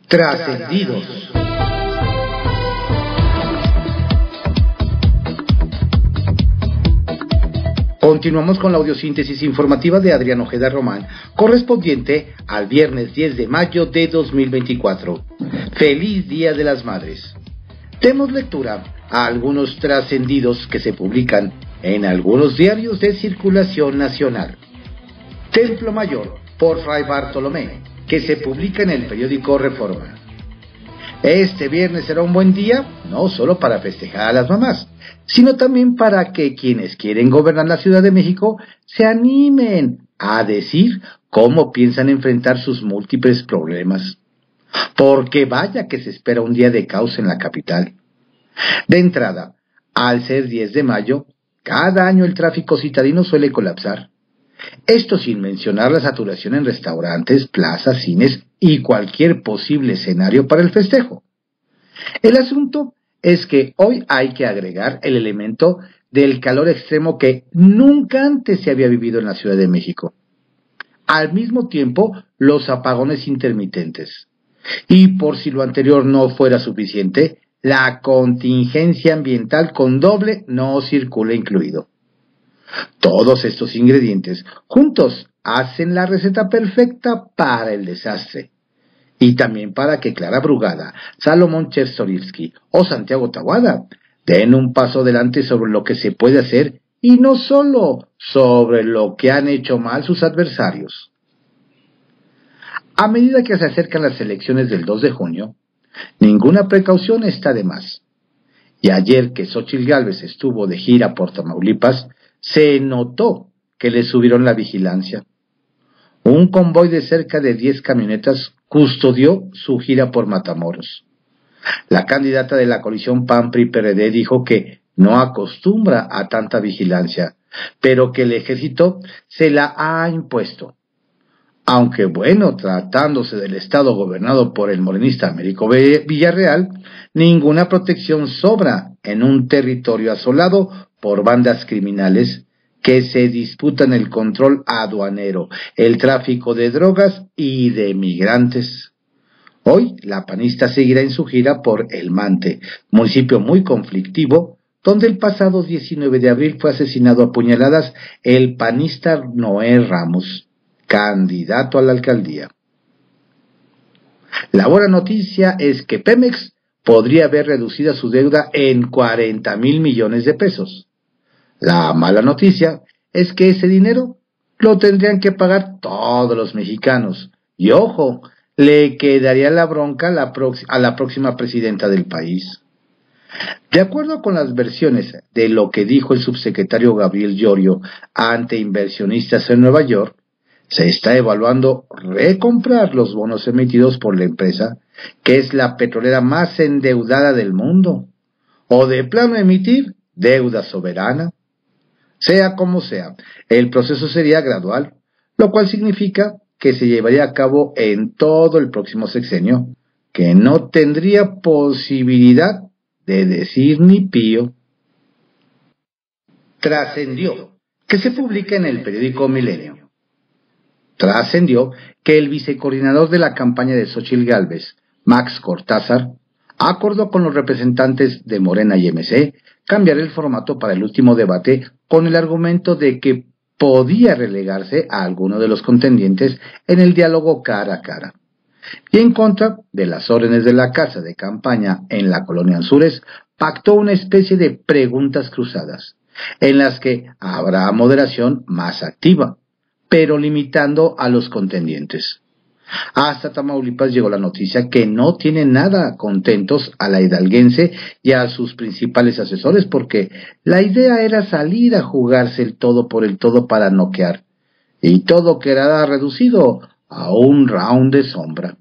Trascendidos. Continuamos con la audiosíntesis informativa de Adrián Ojeda Román, correspondiente al viernes 10 de mayo de 2024. ¡Feliz Día de las Madres! Demos lectura a algunos trascendidos que se publican en algunos diarios de circulación nacional. Templo Mayor, por Fray Bartolomé, que se publica en el periódico Reforma. Este viernes será un buen día, no solo para festejar a las mamás, sino también para que quienes quieren gobernar la Ciudad de México se animen a decir cómo piensan enfrentar sus múltiples problemas. Porque vaya que se espera un día de caos en la capital. De entrada, al ser 10 de mayo, cada año el tráfico citadino suele colapsar. Esto sin mencionar la saturación en restaurantes, plazas, cines y cualquier posible escenario para el festejo. El asunto es que hoy hay que agregar el elemento del calor extremo que nunca antes se había vivido en la Ciudad de México. Al mismo tiempo, los apagones intermitentes. Y por si lo anterior no fuera suficiente, la contingencia ambiental con doble no circula incluido. Todos estos ingredientes juntos hacen la receta perfecta para el desastre. Y también para que Clara Brugada, Salomón Chertorivsky o Santiago Taboada den un paso adelante sobre lo que se puede hacer y no solo sobre lo que han hecho mal sus adversarios. A medida que se acercan las elecciones del 2 de junio, ninguna precaución está de más. Y ayer que Xóchitl Gálvez estuvo de gira por Tamaulipas, se notó que le subieron la vigilancia. Un convoy de cerca de 10 camionetas custodió su gira por Matamoros. La candidata de la coalición PAN-PRI-PRD dijo que no acostumbra a tanta vigilancia, pero que el ejército se la ha impuesto. Aunque bueno, tratándose del estado gobernado por el morenista Américo Villarreal, ninguna protección sobra en un territorio asolado por bandas criminales que se disputan el control aduanero, el tráfico de drogas y de migrantes. Hoy, la panista seguirá en su gira por El Mante, municipio muy conflictivo, donde el pasado 19 de abril fue asesinado a puñaladas el panista Noé Ramos, candidato a la alcaldía. La buena noticia es que Pemex podría ver reducida su deuda en 40,000 millones de pesos. La mala noticia es que ese dinero lo tendrían que pagar todos los mexicanos. Y ojo, le quedaría la bronca a la próxima presidenta del país. De acuerdo con las versiones de lo que dijo el subsecretario Gabriel Llorio ante inversionistas en Nueva York, se está evaluando recomprar los bonos emitidos por la empresa, que es la petrolera más endeudada del mundo, o de plano emitir deuda soberana. Sea como sea, el proceso sería gradual, lo cual significa que se llevaría a cabo en todo el próximo sexenio, que no tendría posibilidad de decir ni pío. Trascendió, que se publica en el periódico Milenio. Trascendió que el vicecoordinador de la campaña de Xóchitl Gálvez, Max Cortázar, acordó con los representantes de Morena y MC cambiar el formato para el último debate con el argumento de que podía relegarse a alguno de los contendientes en el diálogo cara a cara. Y en contra de las órdenes de la casa de campaña en la colonia Anzures, pactó una especie de preguntas cruzadas, en las que habrá moderación más activa, pero limitando a los contendientes. Hasta Tamaulipas llegó la noticia que no tienen nada contentos a la hidalguense y a sus principales asesores porque la idea era salir a jugarse el todo por el todo para noquear, y todo quedará reducido a un round de sombra.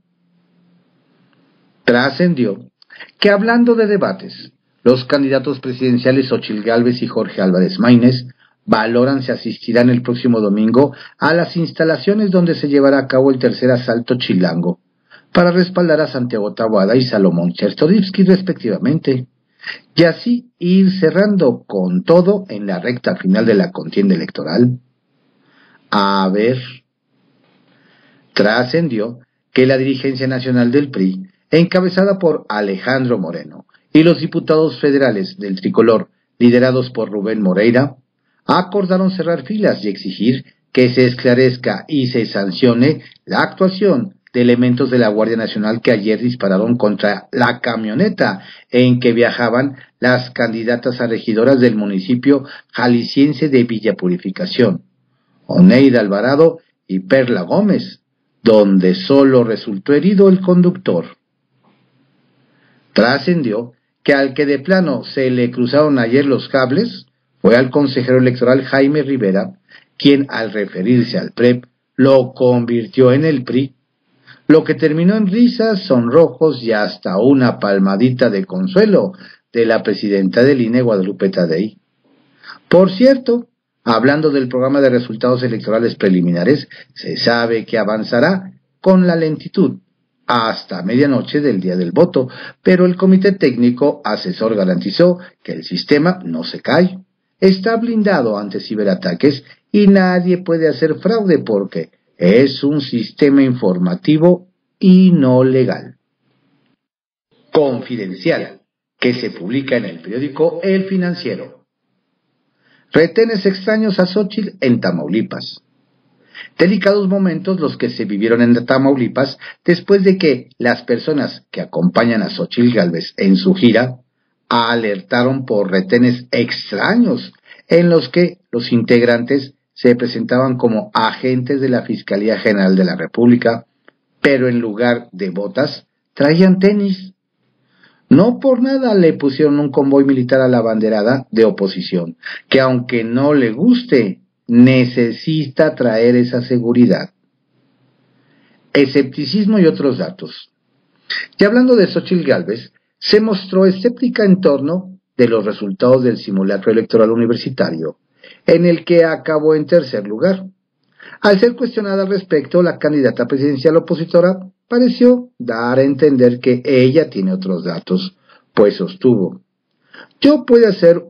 Trascendió que hablando de debates, los candidatos presidenciales Xóchitl Gálvez y Jorge Álvarez Maínez valoran si asistirán el próximo domingo a las instalaciones donde se llevará a cabo el tercer asalto chilango, para respaldar a Santiago Taboada y Salomón Chertorivsky respectivamente, y así ir cerrando con todo en la recta final de la contienda electoral. A ver, trascendió que la dirigencia nacional del PRI encabezada por Alejandro Moreno, y los diputados federales del tricolor, liderados por Rubén Moreira, acordaron cerrar filas y exigir que se esclarezca y se sancione la actuación de elementos de la Guardia Nacional que ayer dispararon contra la camioneta en que viajaban las candidatas a regidoras del municipio jalisciense de Villa Purificación, Oneida Alvarado y Perla Gómez, donde solo resultó herido el conductor. Trascendió que al que de plano se le cruzaron ayer los cables fue al consejero electoral Jaime Rivera, quien al referirse al PREP lo convirtió en el PRI, lo que terminó en risas, sonrojos y hasta una palmadita de consuelo de la presidenta del INE, Guadalupe Tadei. Por cierto, hablando del programa de resultados electorales preliminares, se sabe que avanzará con la lentitud hasta medianoche del día del voto, pero el Comité Técnico Asesor garantizó que el sistema no se cae, está blindado ante ciberataques y nadie puede hacer fraude porque es un sistema informativo y no legal. Confidencial, que se publica en el periódico El Financiero. Retenes extraños a Xóchitl en Tamaulipas. Delicados momentos los que se vivieron en Tamaulipas después de que las personas que acompañan a Xóchitl Gálvez en su gira alertaron por retenes extraños en los que los integrantes se presentaban como agentes de la Fiscalía General de la República, pero en lugar de botas traían tenis. No por nada le pusieron un convoy militar a la banderada de oposición, que aunque no le guste, necesita traer esa seguridad. Escepticismo y otros datos. Y hablando de Xóchitl Gálvez, se mostró escéptica en torno de los resultados del simulacro electoral universitario, en el que acabó en tercer lugar. Al ser cuestionada al respecto, la candidata presidencial opositora pareció dar a entender que ella tiene otros datos, pues sostuvo: yo puedo hacer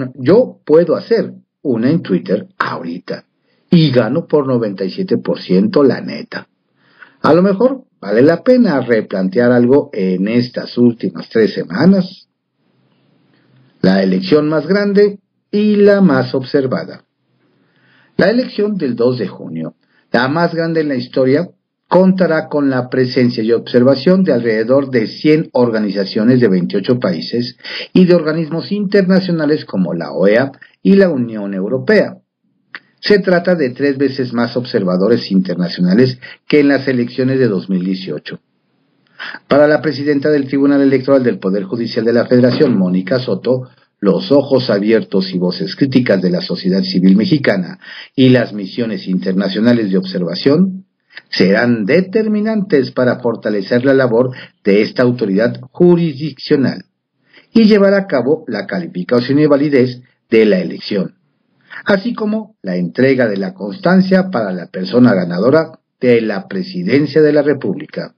una en Twitter ahorita y gano por 97%, la neta. A lo mejor vale la pena replantear algo en estas últimas 3 semanas. La elección más grande y la más observada. La elección del 2 de junio, la más grande en la historia, contará con la presencia y observación de alrededor de 100 organizaciones de 28 países y de organismos internacionales como la OEA y la Unión Europea. Se trata de 3 veces más observadores internacionales que en las elecciones de 2018. Para la presidenta del Tribunal Electoral del Poder Judicial de la Federación, Mónica Soto, los ojos abiertos y voces críticas de la sociedad civil mexicana y las misiones internacionales de observación serán determinantes para fortalecer la labor de esta autoridad jurisdiccional y llevar a cabo la calificación y validez de la elección, así como la entrega de la constancia para la persona ganadora de la presidencia de la República.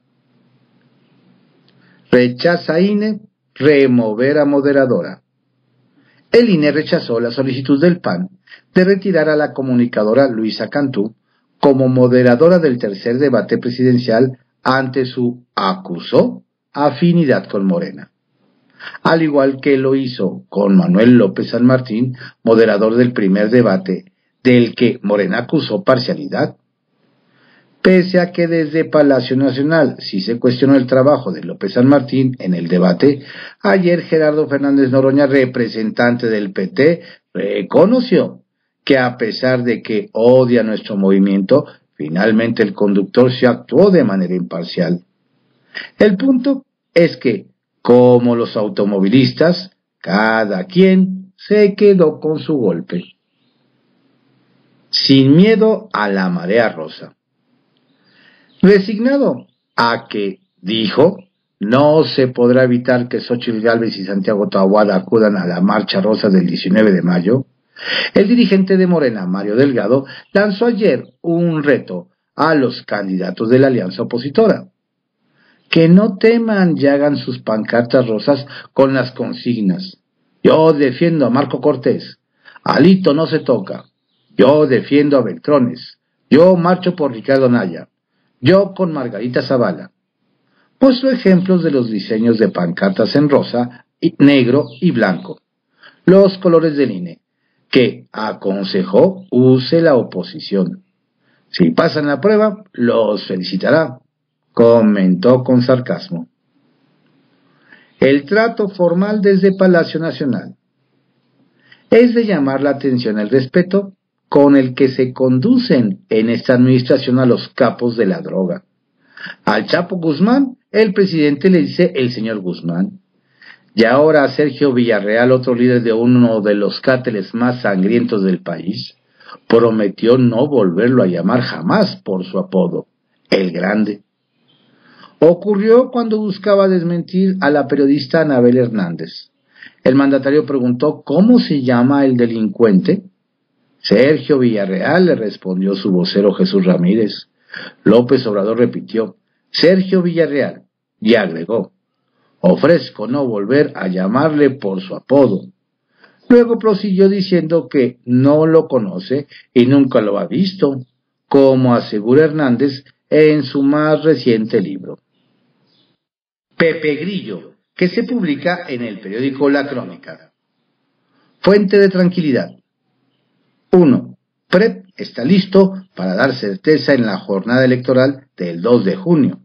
Rechaza INE remover a moderadora. El INE rechazó la solicitud del PAN de retirar a la comunicadora Luisa Cantú como moderadora del tercer debate presidencial ante su, acusó, afinidad con Morena, al igual que lo hizo con Manuel López San Martín, moderador del primer debate, del que Morena acusó parcialidad. Pese a que desde Palacio Nacional sí se cuestionó el trabajo de López San Martín en el debate, ayer Gerardo Fernández Noroña, representante del PT, reconoció que a pesar de que odia nuestro movimiento, finalmente el conductor se actuó de manera imparcial. El punto es que, como los automovilistas, cada quien se quedó con su golpe. Sin miedo a la marea rosa. Resignado a que, dijo, no se podrá evitar que Xóchitl Gálvez y Santiago Taboada acudan a la marcha rosa del 19 de mayo, el dirigente de Morena, Mario Delgado, lanzó ayer un reto a los candidatos de la alianza opositora. Que no teman y hagan sus pancartas rosas con las consignas: yo defiendo a Marco Cortés, Alito no se toca, yo defiendo a Beltrones, yo marcho por Ricardo Anaya, yo con Margarita Zavala. mostró ejemplos de los diseños de pancartas en rosa, negro y blanco, los colores del INE, que aconsejó use la oposición. Si pasan la prueba, los felicitará, comentó con sarcasmo. El trato formal desde Palacio Nacional. Es de llamar la atención el respeto con el que se conducen en esta administración a los capos de la droga. Al Chapo Guzmán, el presidente le dice el señor Guzmán. Y ahora a Sergio Villarreal, otro líder de uno de los cárteles más sangrientos del país, prometió no volverlo a llamar jamás por su apodo, el Grande. Ocurrió cuando buscaba desmentir a la periodista Anabel Hernández. El mandatario preguntó ¿cómo se llama el delincuente? Sergio Villarreal, le respondió su vocero Jesús Ramírez. López Obrador repitió Sergio Villarreal y agregó ofrezco no volver a llamarle por su apodo. Luego prosiguió diciendo que no lo conoce y nunca lo ha visto, como asegura Hernández en su más reciente libro. Pepe Grillo, que se publica en el periódico La Crónica. Fuente de tranquilidad. 1. PREP está listo para dar certeza en la jornada electoral del 2 de junio.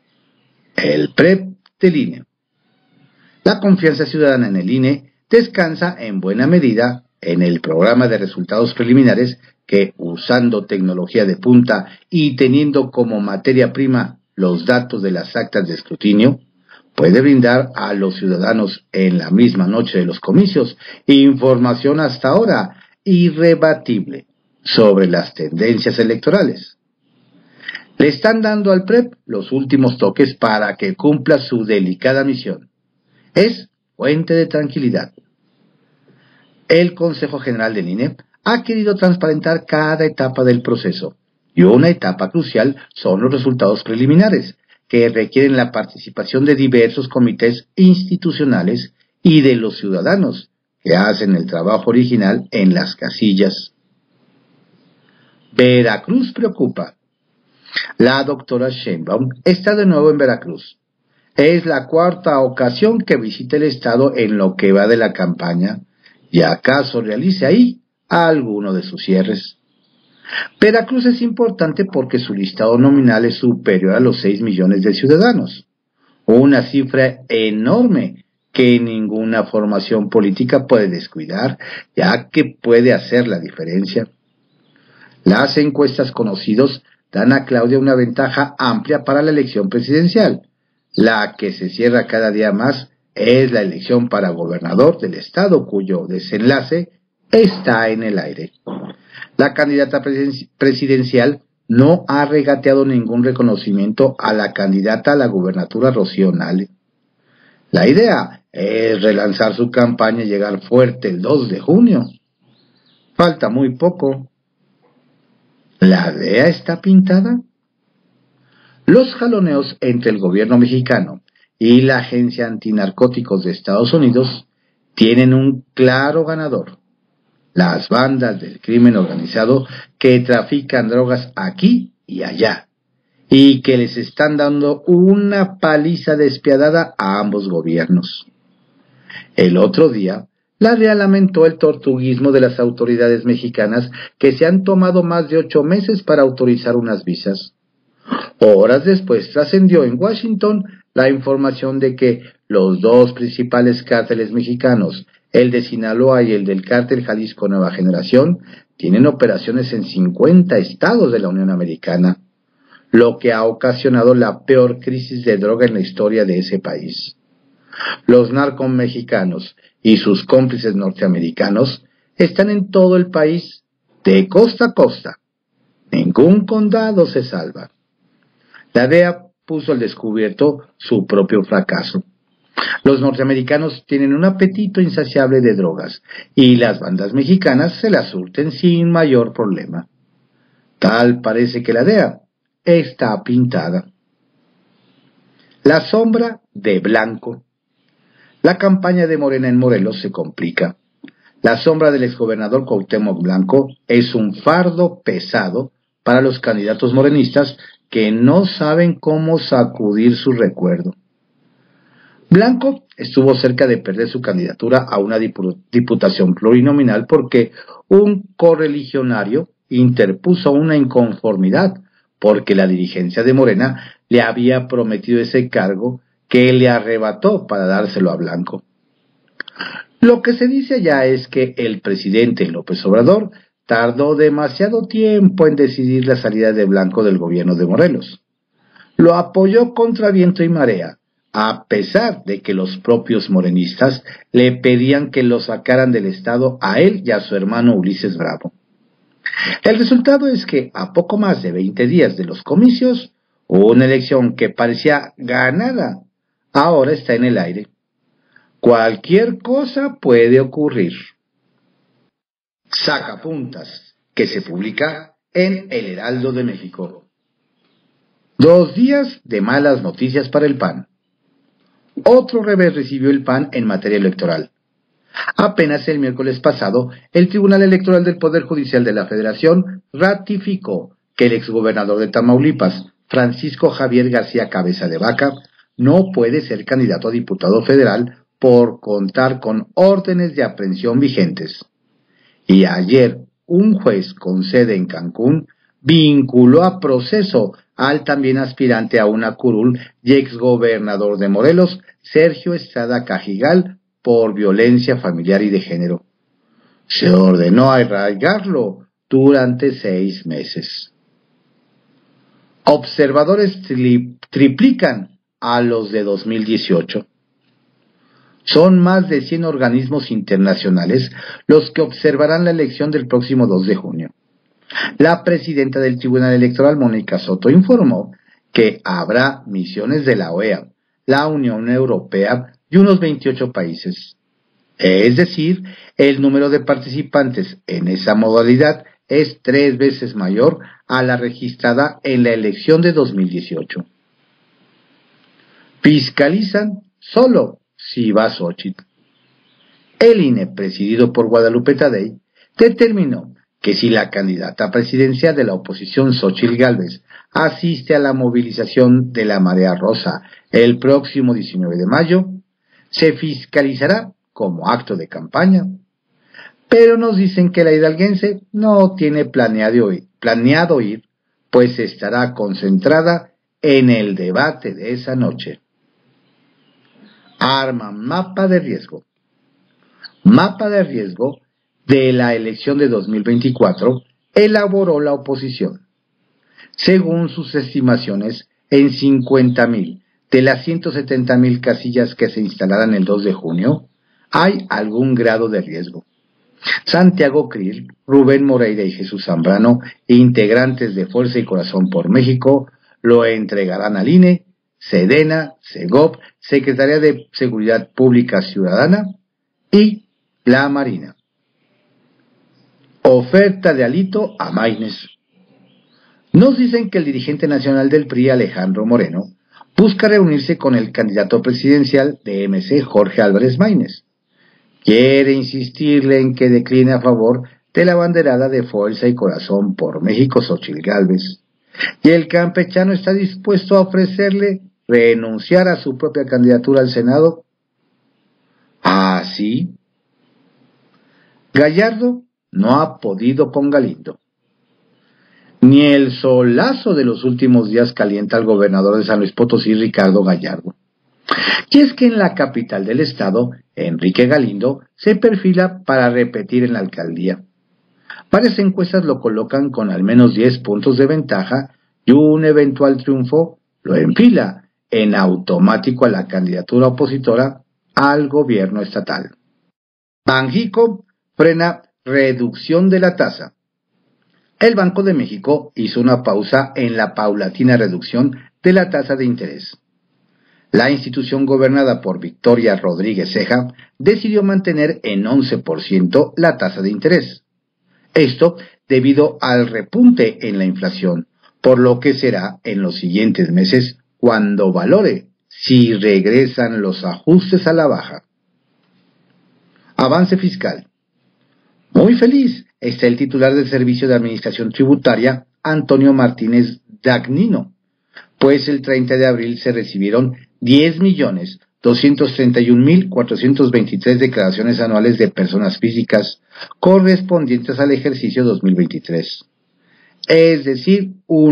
El PREP del INE. La confianza ciudadana en el INE descansa en buena medida en el programa de resultados preliminares que, usando tecnología de punta y teniendo como materia prima los datos de las actas de escrutinio, puede brindar a los ciudadanos en la misma noche de los comicios información hasta ahora irrebatible sobre las tendencias electorales. Le están dando al PREP los últimos toques para que cumpla su delicada misión. Es fuente de tranquilidad. El Consejo General del INE ha querido transparentar cada etapa del proceso, y una etapa crucial son los resultados preliminares, que requieren la participación de diversos comités institucionales y de los ciudadanos, que hacen el trabajo original en las casillas. Veracruz preocupa. La doctora Sheinbaum está de nuevo en Veracruz. Es la cuarta ocasión que visita el estado en lo que va de la campaña, y acaso realice ahí alguno de sus cierres. Veracruz es importante porque su listado nominal es superior a los 6 millones de ciudadanos, una cifra enorme que ninguna formación política puede descuidar, ya que puede hacer la diferencia. Las encuestas conocidas dan a Claudia una ventaja amplia para la elección presidencial. La que se cierra cada día más es la elección para gobernador del estado, cuyo desenlace está en el aire. La candidata presidencial no ha regateado ningún reconocimiento a la candidata a la gubernatura Rocío Nale. La idea es relanzar su campaña y llegar fuerte el 2 de junio. Falta muy poco. ¿La DEA está pintada? Los jaloneos entre el gobierno mexicano y la Agencia Antinarcóticos de Estados Unidos tienen un claro ganador: las bandas del crimen organizado que trafican drogas aquí y allá, y que les están dando una paliza despiadada a ambos gobiernos. El otro día, la DEA lamentó el tortuguismo de las autoridades mexicanas que se han tomado más de 8 meses para autorizar unas visas. Horas después trascendió en Washington la información de que los dos principales cárteles mexicanos, el de Sinaloa y el del cártel Jalisco Nueva Generación, tienen operaciones en 50 estados de la Unión Americana, lo que ha ocasionado la peor crisis de droga en la historia de ese país. Los narcos mexicanos y sus cómplices norteamericanos están en todo el país, de costa a costa. Ningún condado se salva. La DEA puso al descubierto su propio fracaso. Los norteamericanos tienen un apetito insaciable de drogas y las bandas mexicanas se las surten sin mayor problema. Tal parece que la DEA está pintada. La sombra de blanco. La campaña de Morena en Morelos se complica. La sombra del exgobernador Cuauhtémoc Blanco es un fardo pesado para los candidatos morenistas que no saben cómo sacudir su recuerdo. Blanco estuvo cerca de perder su candidatura a una diputación plurinominal porque un correligionario interpuso una inconformidad porque la dirigencia de Morena le había prometido ese cargo que le arrebató para dárselo a Blanco. Lo que se dice allá es que el presidente López Obrador tardó demasiado tiempo en decidir la salida de Blanco del gobierno de Morelos. Lo apoyó contra viento y marea, a pesar de que los propios morenistas le pedían que lo sacaran del estado a él y a su hermano Ulises Bravo. El resultado es que a poco más de 20 días de los comicios, una elección que parecía ganada, ahora está en el aire. Cualquier cosa puede ocurrir. Sacapuntas, que se publica en El Heraldo de México. 2 días de malas noticias para el PAN. Otro revés recibió el PAN en materia electoral. Apenas el miércoles pasado, el Tribunal Electoral del Poder Judicial de la Federación ratificó que el exgobernador de Tamaulipas, Francisco Javier García Cabeza de Vaca, no puede ser candidato a diputado federal por contar con órdenes de aprehensión vigentes. Y ayer, un juez con sede en Cancún vinculó a proceso al también aspirante a una curul y exgobernador de Morelos, Sergio Estrada Cajigal, por violencia familiar y de género. Se ordenó arraigarlo durante 6 meses. Observadores triplican a los de 2018. Son más de 100 organismos internacionales los que observarán la elección del próximo 2 de junio. La presidenta del Tribunal Electoral, Mónica Soto, informó que habrá misiones de la OEA, la Unión Europea y unos 28 países. Es decir, el número de participantes en esa modalidad es 3 veces mayor a la registrada en la elección de 2018. Fiscalizan solo si va Xóchitl. El INE, presidido por Guadalupe Tadei, determinó que si la candidata presidencial de la oposición Xóchitl Gálvez asiste a la movilización de la Marea Rosa el próximo 19 de mayo, se fiscalizará como acto de campaña. Pero nos dicen que la hidalguense no tiene planeado ir, pues estará concentrada en el debate de esa noche. Arman mapa de riesgo. Mapa de riesgo de la elección de 2024 elaboró la oposición. Según sus estimaciones, en 50,000 de las 170,000 casillas que se instalarán el 2 de junio, hay algún grado de riesgo. Santiago Krill, Rubén Moreira y Jesús Zambrano, integrantes de Fuerza y Corazón por México, lo entregarán al INE, Sedena, Segov, Secretaría de Seguridad Pública Ciudadana y la Marina. Oferta de Alito a Maínez. Nos dicen que el dirigente nacional del PRI, Alejandro Moreno, busca reunirse con el candidato presidencial de MC, Jorge Álvarez Maínez. Quiere insistirle en que decline a favor de la banderada de Fuerza y Corazón por México, Xóchitl Gálvez. Y el campechano está dispuesto a ofrecerle renunciar a su propia candidatura al Senado. Así, Gallardo no ha podido con Galindo. Ni el solazo de los últimos días calienta al gobernador de San Luis Potosí, Ricardo Gallardo. Y es que en la capital del estado, Enrique Galindo se perfila para repetir en la alcaldía. Varias encuestas lo colocan con al menos 10 puntos de ventaja y un eventual triunfo lo enfila en automático a la candidatura opositora al gobierno estatal. Banxico frena reducción de la tasa. El Banco de México hizo una pausa en la paulatina reducción de la tasa de interés. La institución gobernada por Victoria Rodríguez Ceja decidió mantener en 11% la tasa de interés. Esto debido al repunte en la inflación, por lo que será en los siguientes meses cuando valore si regresan los ajustes a la baja. Avance fiscal. Muy feliz está el titular del Servicio de Administración Tributaria, Antonio Martínez Dagnino, pues el 30 de abril se recibieron 10.231.423 declaraciones anuales de personas físicas correspondientes al ejercicio 2023, es decir,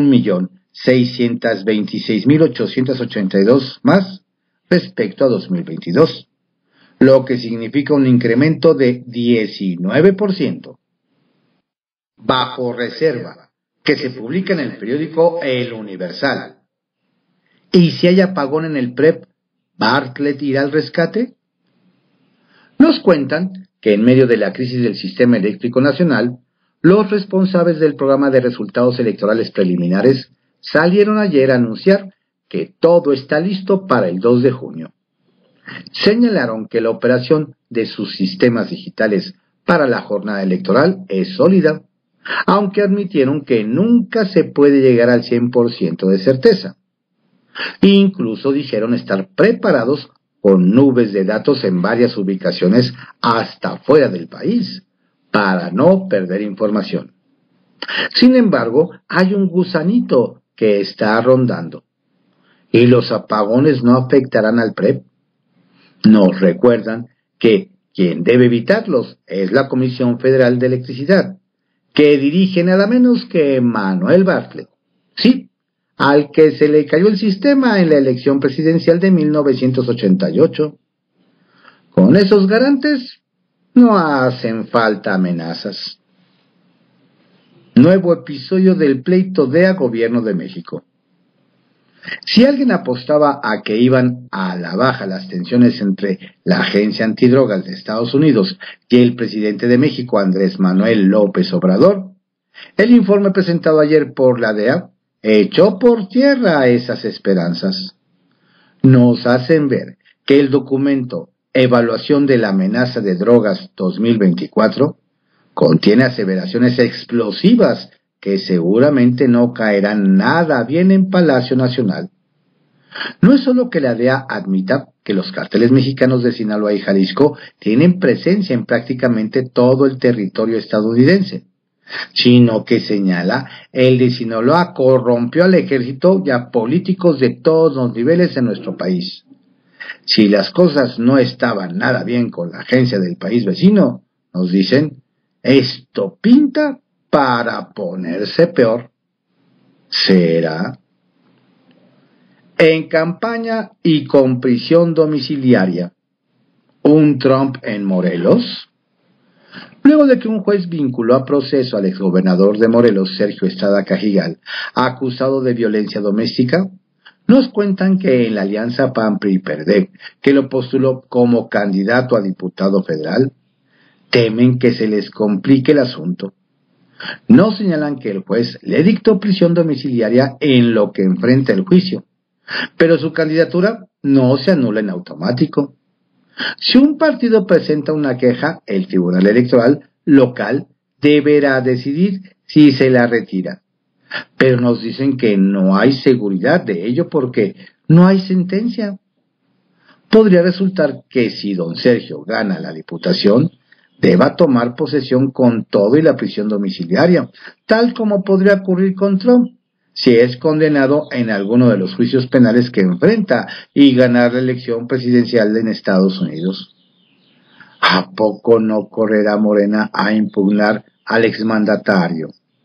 1.626.882 más respecto a 2022, lo que significa un incremento de 19%. Bajo reserva, que se publica en el periódico El Universal. ¿Y si hay apagón en el PREP, Bartlett irá al rescate? Nos cuentan que en medio de la crisis del sistema eléctrico nacional, los responsables del programa de resultados electorales preliminares salieron ayer a anunciar que todo está listo para el 2 de junio. Señalaron que la operación de sus sistemas digitales para la jornada electoral es sólida, aunque admitieron que nunca se puede llegar al 100% de certeza. Incluso dijeron estar preparados con nubes de datos en varias ubicaciones hasta fuera del país, para no perder información. Sin embargo, hay un gusanito que está rondando. ¿Y los apagones no afectarán al PREP? Nos recuerdan que quien debe evitarlos es la Comisión Federal de Electricidad, que dirige nada menos que Manuel Bartlett. Sí, al que se le cayó el sistema en la elección presidencial de 1988. Con esos garantes no hacen falta amenazas. Nuevo episodio del pleito DEA Gobierno de México. Si alguien apostaba a que iban a la baja las tensiones entre la Agencia Antidrogas de Estados Unidos y el presidente de México, Andrés Manuel López Obrador, el informe presentado ayer por la DEA echó por tierra esas esperanzas. Nos hacen ver que el documento Evaluación de la Amenaza de Drogas 2024 contiene aseveraciones explosivas que seguramente no caerán nada bien en Palacio Nacional. No es solo que la DEA admita que los cárteles mexicanos de Sinaloa y Jalisco tienen presencia en prácticamente todo el territorio estadounidense, sino que señala el de Sinaloa corrompió al ejército y a políticos de todos los niveles en nuestro país. Si las cosas no estaban nada bien con la agencia del país vecino, nos dicen, esto pinta para ponerse peor. ¿Será? En campaña y con prisión domiciliaria, ¿un Trump en Morelos? Luego de que un juez vinculó a proceso al exgobernador de Morelos, Sergio Estrada Cajigal, acusado de violencia doméstica, nos cuentan que en la alianza PAN-PRI-PERDE, que lo postuló como candidato a diputado federal, temen que se les complique el asunto. No señalan que el juez le dictó prisión domiciliaria en lo que enfrenta el juicio, pero su candidatura no se anula en automático. Si un partido presenta una queja, el Tribunal Electoral local deberá decidir si se la retira. Pero nos dicen que no hay seguridad de ello porque no hay sentencia. Podría resultar que si don Sergio gana la diputación, deba tomar posesión con todo y la prisión domiciliaria, tal como podría ocurrir con Trump, si es condenado en alguno de los juicios penales que enfrenta y ganar la elección presidencial en Estados Unidos. ¿A poco no correrá Morena a impugnar al exmandatario?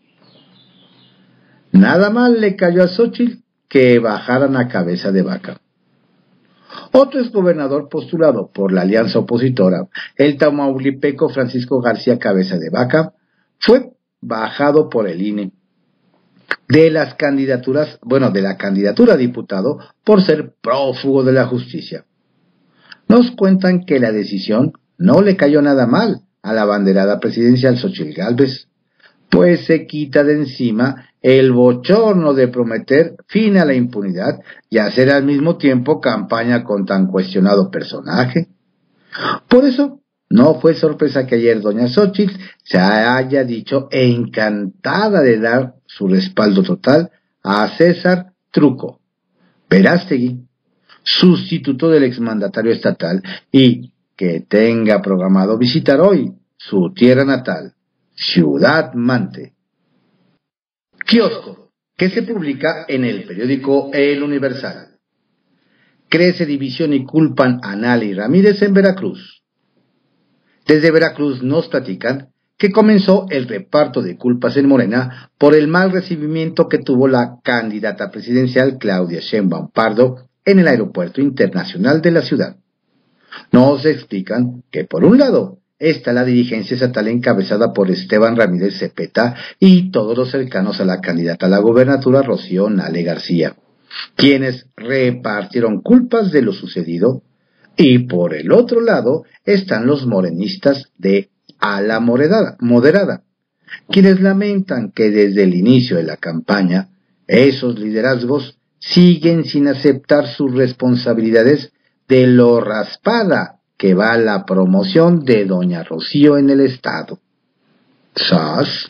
Nada mal le cayó a Xóchitl que bajaran a cabeza de vaca. Otro exgobernador postulado por la alianza opositora, el tamaulipeco Francisco García Cabeza de Vaca, fue bajado por el INE de la candidatura a diputado por ser prófugo de la justicia. Nos cuentan que la decisión no le cayó nada mal a la abanderada presidencial Xóchitl Gálvez, pues se quita de encima el bochorno de prometer fin a la impunidad y hacer al mismo tiempo campaña con tan cuestionado personaje. Por eso, no fue sorpresa que ayer doña Xóchitl se haya dicho encantada de dar su respaldo total a César Truco Verástegui, sustituto del exmandatario estatal, y que tenga programado visitar hoy su tierra natal, Ciudad Mante. Kiosco, que se publica en el periódico El Universal. Crece división y culpan a Nali Ramírez en Veracruz. Desde Veracruz nos platican que comenzó el reparto de culpas en Morena por el mal recibimiento que tuvo la candidata presidencial Claudia Sheinbaum Pardo en el aeropuerto internacional de la ciudad. Nos explican que por un lado está la dirigencia estatal encabezada por Esteban Ramírez Cepeta y todos los cercanos a la candidata a la gobernatura Rocío Nale García, quienes repartieron culpas de lo sucedido, y por el otro lado están los morenistas de ala moderada, quienes lamentan que desde el inicio de la campaña esos liderazgos siguen sin aceptar sus responsabilidades de lo raspada que va la promoción de doña Rocío en el estado. ¿Sas?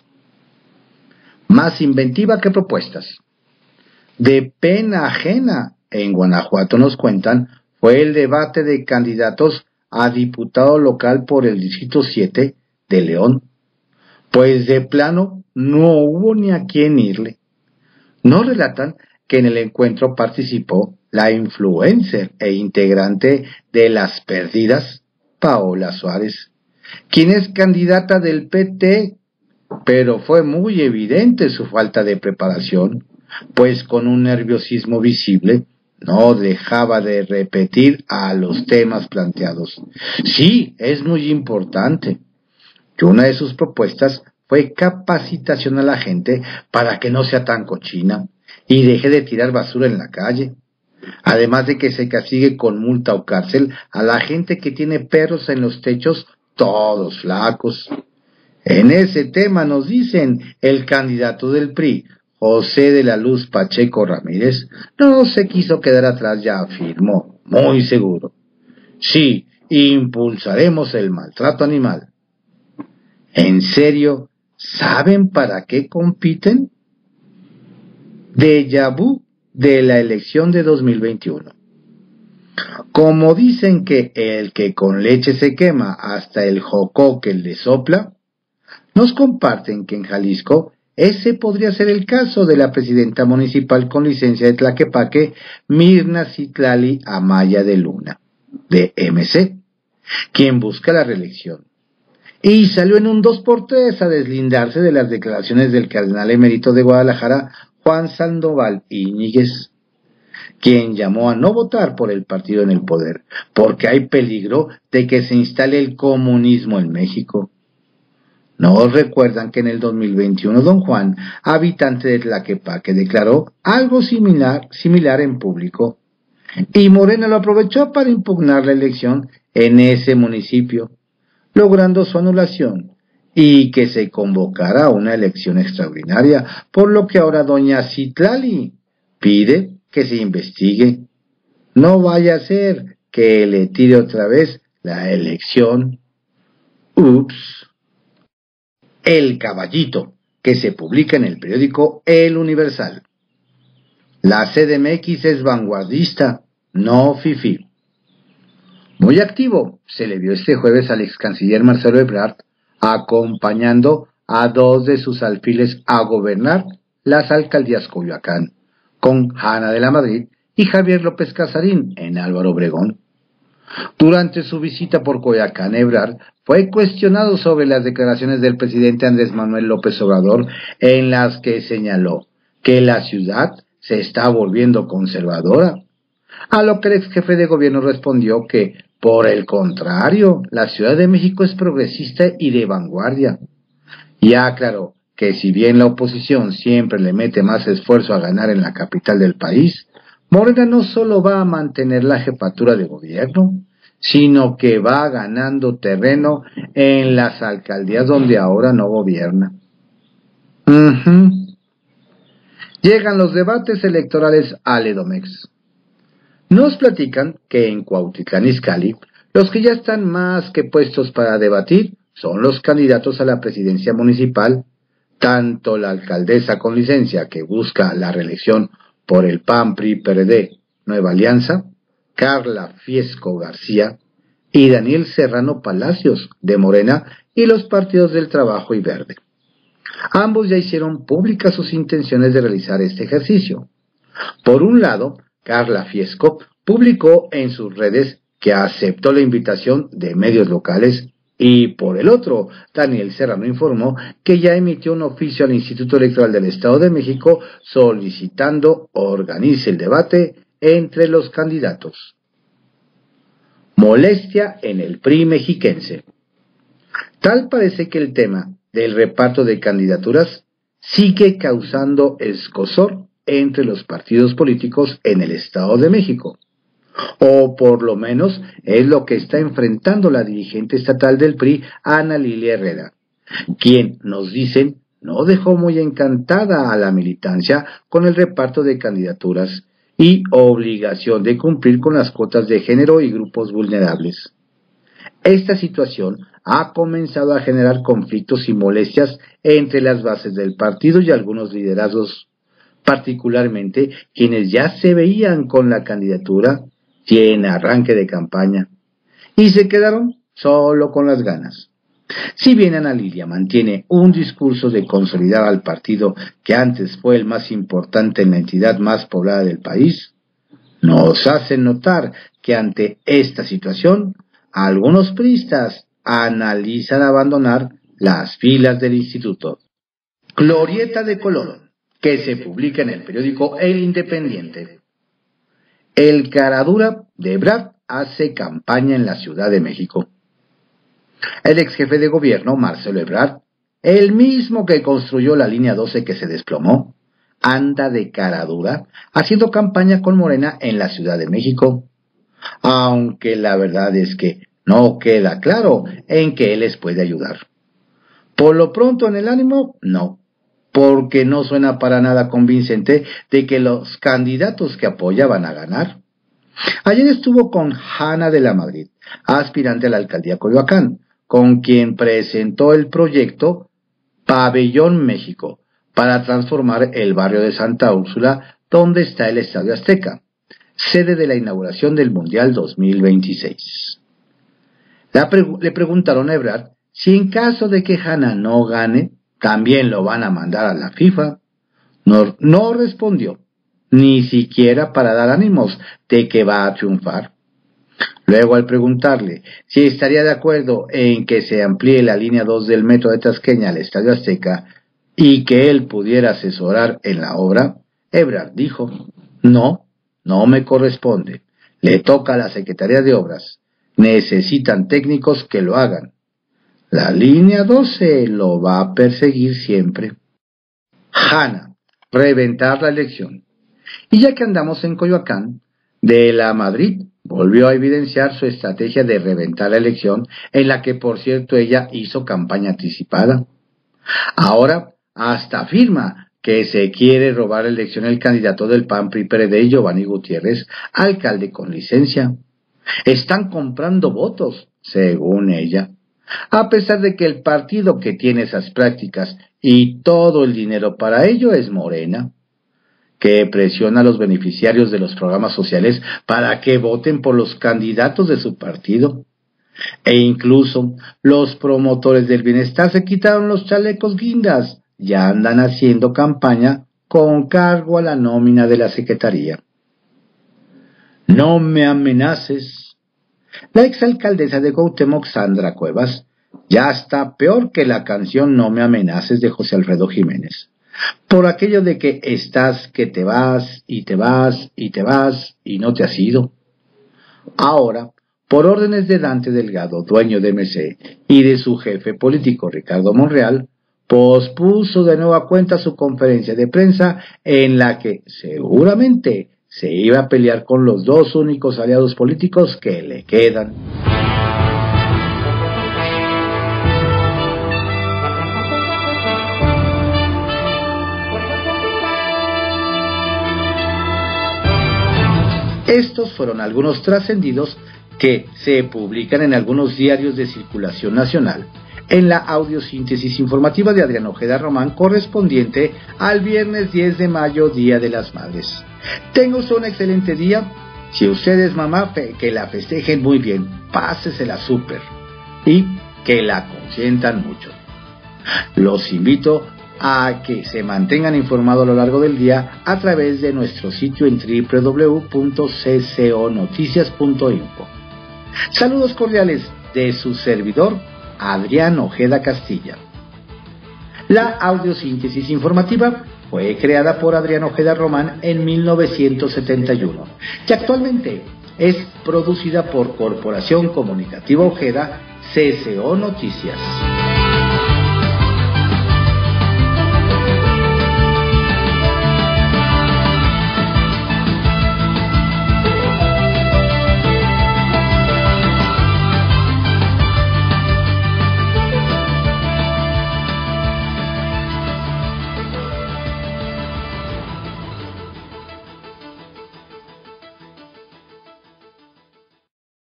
Más inventiva que propuestas. De pena ajena, en Guanajuato nos cuentan, fue el debate de candidatos a diputado local por el Distrito 7 de León, pues de plano no hubo ni a quién irle. Nos relatan que en el encuentro participó la influencer e integrante de Las Perdidas, Paola Suárez, quien es candidata del PT, pero fue muy evidente su falta de preparación, pues con un nerviosismo visible no dejaba de repetir a los temas planteados. Sí, es muy importante. Que una de sus propuestas fue capacitación a la gente para que no sea tan cochina y deje de tirar basura en la calle. Además de que se castigue con multa o cárcel a la gente que tiene perros en los techos, todos flacos. En ese tema nos dicen, el candidato del PRI, José de la Luz Pacheco Ramírez, no se quiso quedar atrás, ya afirmó, muy seguro. Sí, impulsaremos el maltrato animal. ¿En serio? ¿Saben para qué compiten? Déjà vu de la elección de 2021. Como dicen que el que con leche se quema hasta el jocoque le sopla, nos comparten que en Jalisco ese podría ser el caso de la presidenta municipal con licencia de Tlaquepaque, Mirna Citlali Amaya de Luna, de MC, quien busca la reelección. Y salió en un 2x3 a deslindarse de las declaraciones del cardenal emérito de Guadalajara, Juan Sandoval Íñiguez, quien llamó a no votar por el partido en el poder, porque hay peligro de que se instale el comunismo en México. ¿No recuerdan que en el 2021 don Juan, habitante de Tlaquepaque, declaró algo similar en público? Y Morena lo aprovechó para impugnar la elección en ese municipio, logrando su anulación y que se convocara una elección extraordinaria, por lo que ahora doña Citlali pide que se investigue. No vaya a ser que le tire otra vez la elección. Ups. El Caballito, que se publica en el periódico El Universal. La CDMX es vanguardista, no fifí. Muy activo se le vio este jueves al ex canciller Marcelo Ebrard acompañando a dos de sus alfiles a gobernar las alcaldías Coyoacán, con Hanna de la Madrid y Javier López Casarín en Álvaro Obregón. Durante su visita por Coyoacán, Ebrard fue cuestionado sobre las declaraciones del presidente Andrés Manuel López Obrador, en las que señaló que la ciudad se está volviendo conservadora, a lo que el ex jefe de gobierno respondió que, por el contrario, la Ciudad de México es progresista y de vanguardia. Y aclaró que si bien la oposición siempre le mete más esfuerzo a ganar en la capital del país, Morena no solo va a mantener la jefatura de gobierno, sino que va ganando terreno en las alcaldías donde ahora no gobierna. Llegan los debates electorales al Edomex. Nos platican que en Cuautitlán Izcalli, los que ya están más que puestos para debatir son los candidatos a la presidencia municipal, tanto la alcaldesa con licencia que busca la reelección por el PAN, PRI, PRD, Nueva Alianza, Carla Fiesco García, y Daniel Serrano Palacios, de Morena, y los partidos del Trabajo y Verde. Ambos ya hicieron públicas sus intenciones de realizar este ejercicio. Por un lado, Carla Fiesco publicó en sus redes que aceptó la invitación de medios locales y por el otro, Daniel Serrano informó que ya emitió un oficio al Instituto Electoral del Estado de México solicitando organice el debate entre los candidatos. Molestia en el PRI mexiquense. Tal parece que el tema del reparto de candidaturas sigue causando escozor entre los partidos políticos en el Estado de México. O por lo menos es lo que está enfrentando la dirigente estatal del PRI, Ana Lilia Herrera, quien, nos dicen, no dejó muy encantada a la militancia con el reparto de candidaturas y obligación de cumplir con las cuotas de género y grupos vulnerables. Esta situación ha comenzado a generar conflictos y molestias entre las bases del partido y algunos liderazgos, particularmente quienes ya se veían con la candidatura y en arranque de campaña, y se quedaron solo con las ganas. Si bien Ana Lilia mantiene un discurso de consolidar al partido que antes fue el más importante en la entidad más poblada del país, nos hace notar que ante esta situación, algunos priistas analizan abandonar las filas del instituto. Glorieta de Colón, que se publica en el periódico El Independiente. El caradura de Ebrard hace campaña en la Ciudad de México. El ex jefe de gobierno, Marcelo Ebrard, el mismo que construyó la línea 12 que se desplomó, anda de caradura haciendo campaña con Morena en la Ciudad de México, aunque la verdad es que no queda claro en qué él les puede ayudar. Por lo pronto en el ánimo, no, porque no suena para nada convincente de que los candidatos que apoya van a ganar. Ayer estuvo con Hanna de la Madrid, aspirante a la alcaldía Coyoacán, con quien presentó el proyecto Pabellón México para transformar el barrio de Santa Úrsula, donde está el Estadio Azteca, sede de la inauguración del Mundial 2026. Le preguntaron a Ebrard si en caso de que Hanna no gane, también lo van a mandar a la FIFA. No respondió, ni siquiera para dar ánimos de que va a triunfar. Luego, al preguntarle si estaría de acuerdo en que se amplíe la línea 2 del metro de Tasqueña al Estadio Azteca y que él pudiera asesorar en la obra, Ebrard dijo, no me corresponde, le toca a la Secretaría de Obras, necesitan técnicos que lo hagan. La línea 12 lo va a perseguir siempre. Hanna, reventar la elección. Y ya que andamos en Coyoacán, de la Madrid volvió a evidenciar su estrategia de reventar la elección, en la que por cierto ella hizo campaña anticipada. Ahora hasta afirma que se quiere robar la elección el candidato del PAN PRI PRD, Giovanni Gutiérrez, alcalde con licencia. Están comprando votos, según ella, a pesar de que el partido que tiene esas prácticas y todo el dinero para ello es Morena, que presiona a los beneficiarios de los programas sociales para que voten por los candidatos de su partido. E incluso los promotores del bienestar se quitaron los chalecos guindas, ya andan haciendo campaña con cargo a la nómina de la Secretaría. No me amenaces. La exalcaldesa de Cuauhtémoc, Sandra Cuevas, ya está peor que la canción No me amenaces de José Alfredo Jiménez, por aquello de que estás que te vas y te vas y te vas y no te has ido. Ahora, por órdenes de Dante Delgado, dueño de MC, y de su jefe político Ricardo Monreal, pospuso de nueva cuenta su conferencia de prensa en la que seguramente se iba a pelear con los dos únicos aliados políticos que le quedan. Estos fueron algunos trascendidos que se publican en algunos diarios de circulación nacional, en la audiosíntesis informativa de Adrián Ojeda Román, correspondiente al viernes 10 de mayo, Día de las Madres. Tenga usted un excelente día. Si usted es mamá, que la festejen muy bien, pásesela súper y que la consientan mucho. Los invito a que se mantengan informados a lo largo del día a través de nuestro sitio en www.cconoticias.info. Saludos cordiales de su servidor, Adrián Ojeda Castilla. La audiosíntesis informativa fue creada por Adrián Ojeda Román en 1971 y actualmente es producida por Corporación Comunicativa Ojeda, CCO Noticias.